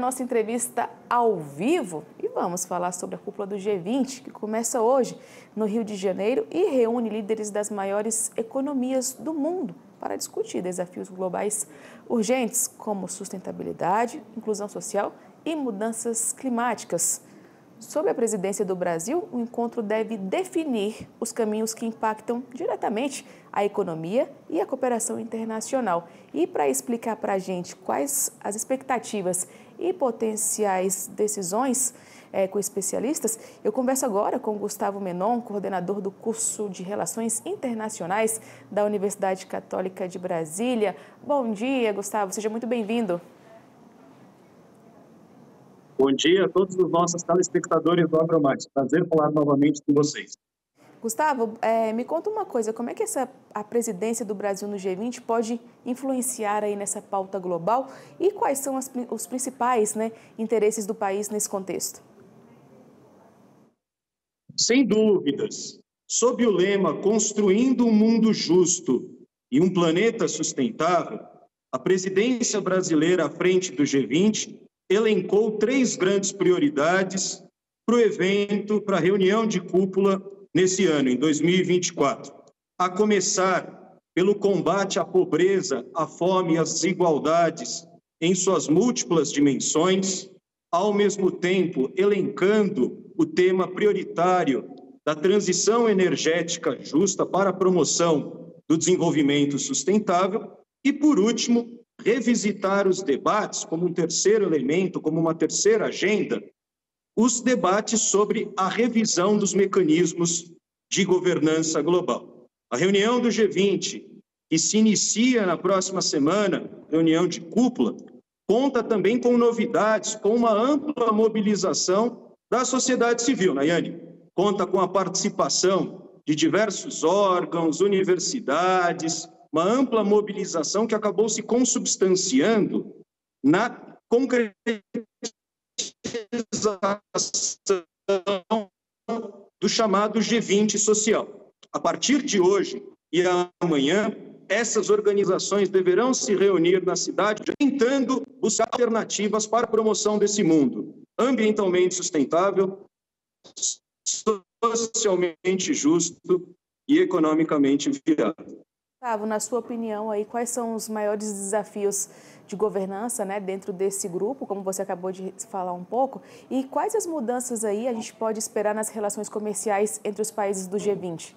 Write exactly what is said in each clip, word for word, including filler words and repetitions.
Nossa entrevista ao vivo e vamos falar sobre a cúpula do G vinte, que começa hoje no Rio de Janeiro e reúne líderes das maiores economias do mundo para discutir desafios globais urgentes como sustentabilidade, inclusão social e mudanças climáticas. Sob a presidência do Brasil, o encontro deve definir os caminhos que impactam diretamente a economia e a cooperação internacional. E para explicar para a gente quais as expectativas e potenciais decisões é, com especialistas, eu converso agora com Gustavo Menon, coordenador do curso de Relações Internacionais da Universidade Católica de Brasília. Bom dia, Gustavo, seja muito bem-vindo. Bom dia a todos os nossos telespectadores do AgroMais. Prazer falar novamente com vocês. Gustavo, é, me conta uma coisa, como é que essa, a presidência do Brasil no G vinte pode influenciar aí nessa pauta global e quais são as, os principais, né, interesses do país nesse contexto? Sem dúvidas. Sob o lema Construindo um Mundo Justo e um Planeta Sustentável, a presidência brasileira à frente do G vinte elencou três grandes prioridades para o evento, para a reunião de cúpula nesse ano, em dois mil e vinte e quatro. A começar pelo combate à pobreza, à fome e às desigualdades em suas múltiplas dimensões, ao mesmo tempo elencando o tema prioritário da transição energética justa para a promoção do desenvolvimento sustentável e, por último, revisitar os debates como um terceiro elemento, como uma terceira agenda, os debates sobre a revisão dos mecanismos de governança global. A reunião do G vinte, que se inicia na próxima semana, reunião de cúpula, conta também com novidades, com uma ampla mobilização da sociedade civil, Nayane. Conta com a participação de diversos órgãos, universidades, uma ampla mobilização que acabou se consubstanciando na concretização do chamado G vinte social. A partir de hoje e amanhã, essas organizações deverão se reunir na cidade tentando buscar alternativas para a promoção desse mundo ambientalmente sustentável, socialmente justo e economicamente viável. Gustavo, na sua opinião, aí, quais são os maiores desafios de governança, né, dentro desse grupo, como você acabou de falar um pouco, e quais as mudanças aí a gente pode esperar nas relações comerciais entre os países do G vinte?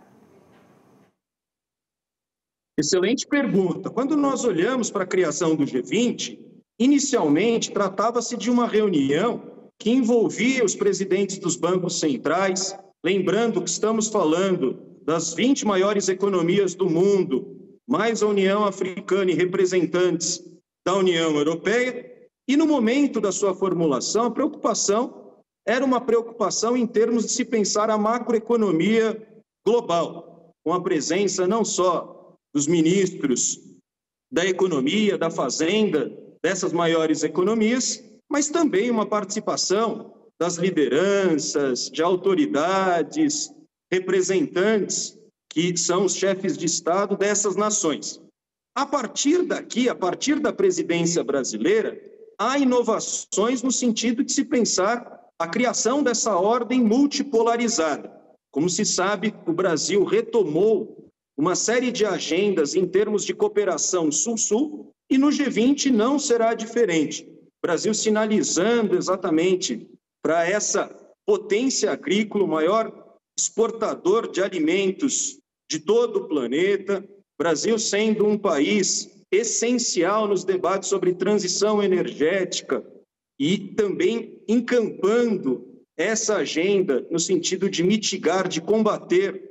Excelente pergunta. Quando nós olhamos para a criação do G vinte, inicialmente tratava-se de uma reunião que envolvia os presidentes dos bancos centrais, lembrando que estamos falando das vinte maiores economias do mundo, mais a União Africana e representantes da União Europeia, e no momento da sua formulação, a preocupação era uma preocupação em termos de se pensar a macroeconomia global, com a presença não só dos ministros da economia, da fazenda, dessas maiores economias, mas também uma participação das lideranças, de autoridades, representantes que são os chefes de Estado dessas nações. A partir daqui, a partir da presidência brasileira, há inovações no sentido de se pensar a criação dessa ordem multipolarizada. Como se sabe, o Brasil retomou uma série de agendas em termos de cooperação sul-sul e no G vinte não será diferente. O Brasil sinalizando exatamente para essa potência agrícola, o maior exportador de alimentos de todo o planeta, Brasil sendo um país essencial nos debates sobre transição energética e também encampando essa agenda no sentido de mitigar, de combater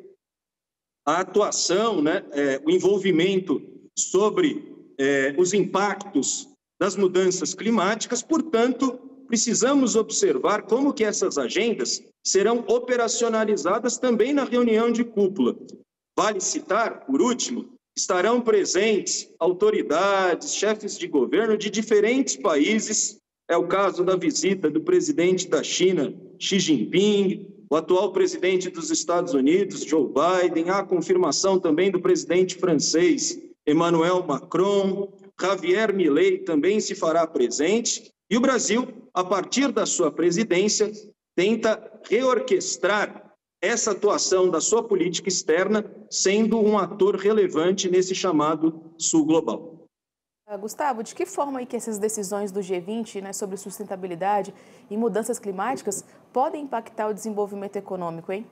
a atuação, né, é, o envolvimento sobre é, os impactos das mudanças climáticas. Portanto, precisamos observar como que essas agendas serão operacionalizadas também na reunião de cúpula. Vale citar, por último, estarão presentes autoridades, chefes de governo de diferentes países. É o caso da visita do presidente da China, Xi Jinping, o atual presidente dos Estados Unidos, Joe Biden, a confirmação também do presidente francês, Emmanuel Macron, Javier Milei também se fará presente, E o Brasil, a partir da sua presidência, tenta reorquestrar essa atuação da sua política externa, sendo um ator relevante nesse chamado Sul Global. Gustavo, de que forma aí que essas decisões do G vinte, né, sobre sustentabilidade e mudanças climáticas podem impactar o desenvolvimento econômico, hein?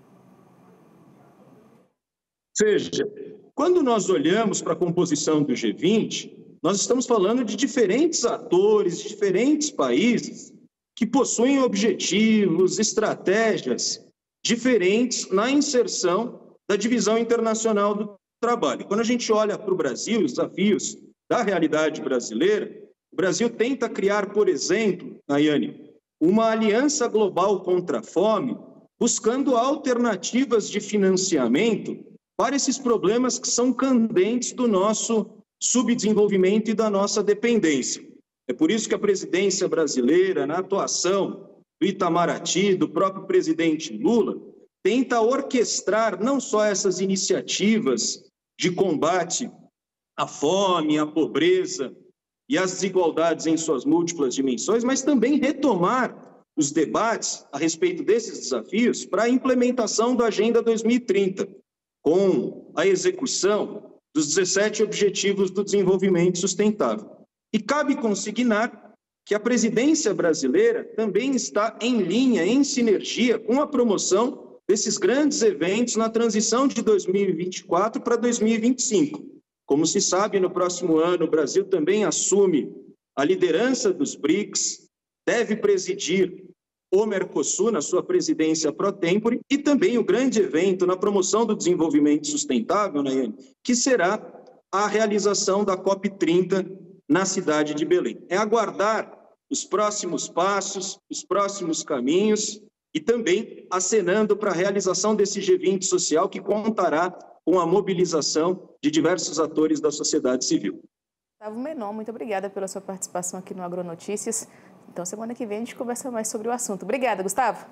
Veja, quando nós olhamos para a composição do G vinte, nós estamos falando de diferentes atores, de diferentes países que possuem objetivos, estratégias diferentes na inserção da divisão internacional do trabalho. Quando a gente olha para o Brasil, os desafios da realidade brasileira, o Brasil tenta criar, por exemplo, Nayane, uma aliança global contra a fome, buscando alternativas de financiamento para esses problemas que são candentes do nosso subdesenvolvimento e da nossa dependência. É por isso que a presidência brasileira, na atuação do Itamaraty, do próprio presidente Lula, tenta orquestrar não só essas iniciativas de combate à fome, à pobreza e às desigualdades em suas múltiplas dimensões, mas também retomar os debates a respeito desses desafios para a implementação da Agenda dois mil e trinta, com a execução dos dezessete Objetivos do Desenvolvimento Sustentável. E cabe consignar que a presidência brasileira também está em linha, em sinergia com a promoção desses grandes eventos na transição de dois mil e vinte e quatro para dois mil e vinte e cinco. Como se sabe, no próximo ano, o Brasil também assume a liderança dos BRICS, deve presidir o Mercosul na sua presidência pro tempore e também o grande evento na promoção do desenvolvimento sustentável, Nayane, que será a realização da COP trinta na cidade de Belém. É aguardar os próximos passos, os próximos caminhos e também acenando para a realização desse G vinte social que contará com a mobilização de diversos atores da sociedade civil. Gustavo Menon, muito obrigada pela sua participação aqui no Agronotícias. Então, semana que vem a gente conversa mais sobre o assunto. Obrigada, Gustavo.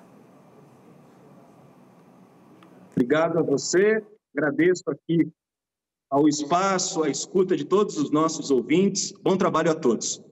Obrigado a você. Agradeço aqui ao espaço, à escuta de todos os nossos ouvintes. Bom trabalho a todos.